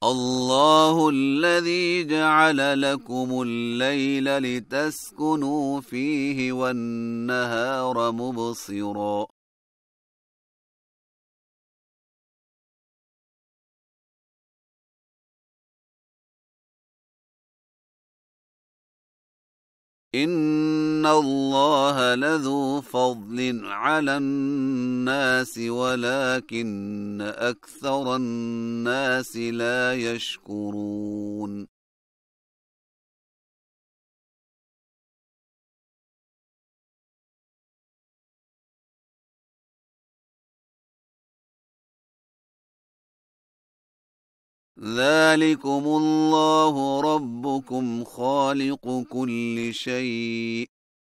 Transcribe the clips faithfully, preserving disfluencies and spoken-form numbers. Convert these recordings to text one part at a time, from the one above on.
الله الذي جعل لكم الليل لتسكنوا فيه والنهار مبصرا إن الله لذو فضل على الناس ولكن أكثر الناس لا يشكرون ذلكم الله ربكم خالق كل شيء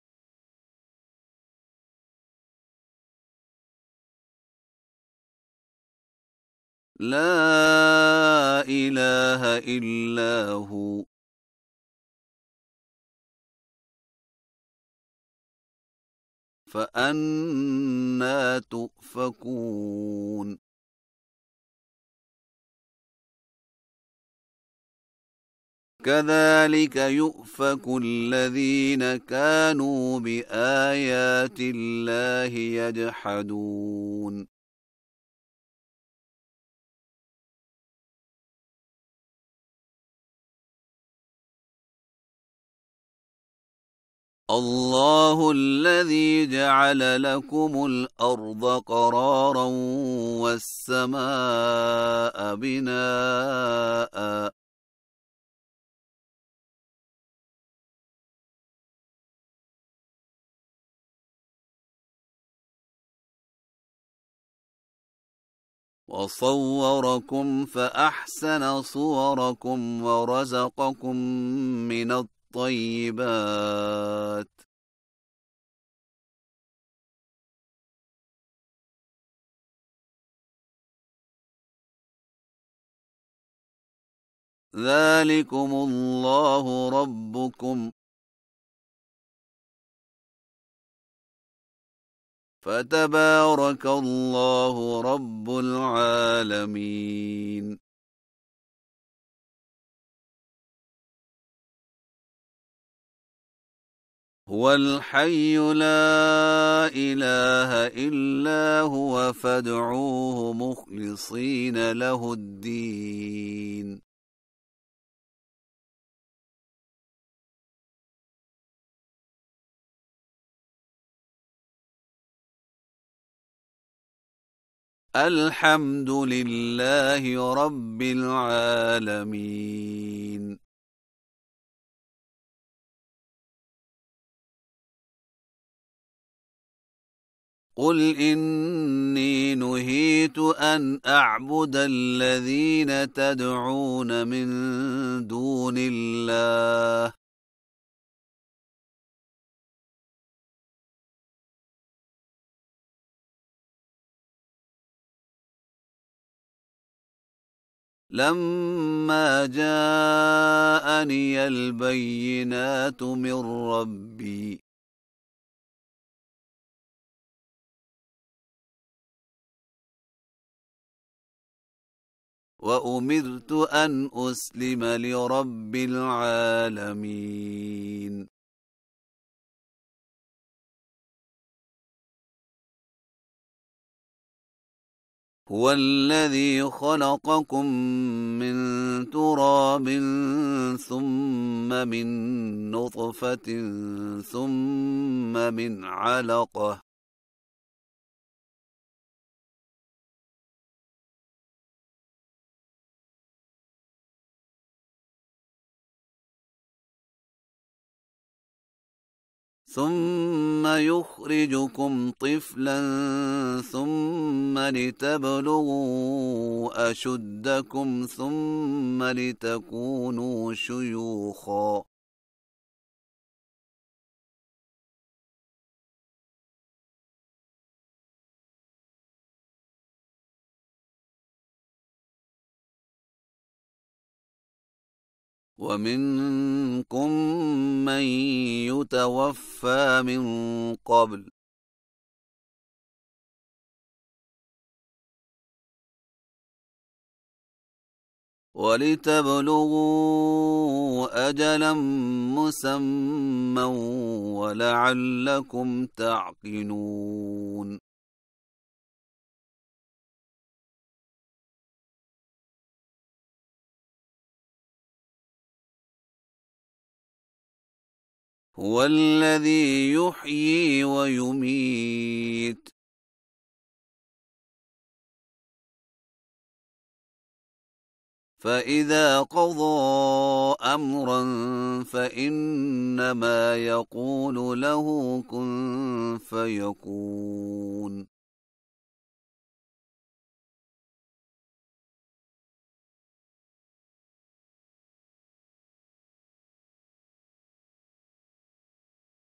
لا إله إلا هو فأنى تؤفكون كذلك يؤفك الذين كانوا بآيات الله يجحدون الله الذي جعل لكم الأرض قرارا والسماء بناء وصوركم فأحسن صوركم ورزقكم من الطيبات ذلكم الله ربكم فتبارك الله رب العالمين هو الحي لا إله إلا هو فادعوه مخلصين له الدين الحمد لله رب العالمين قل إني نهيت أن أعبد الذين تدعون من دون الله لما جاءني البينات من ربي وأمرت أن أسلم لرب العالمين هو الذي خلقكم من تراب ثم من نطفة ثم من علقة ثم يخرجكم طفلا ثم لتبلغوا أشدكم ثم لتكونوا شيوخا ومنكم من يتوفى من قبل ولتبلغوا أجلا مسمى ولعلكم تعقلون هو الذي يحيي ويميت فإذا قضى أمرا فإنما يقول له كن فيكون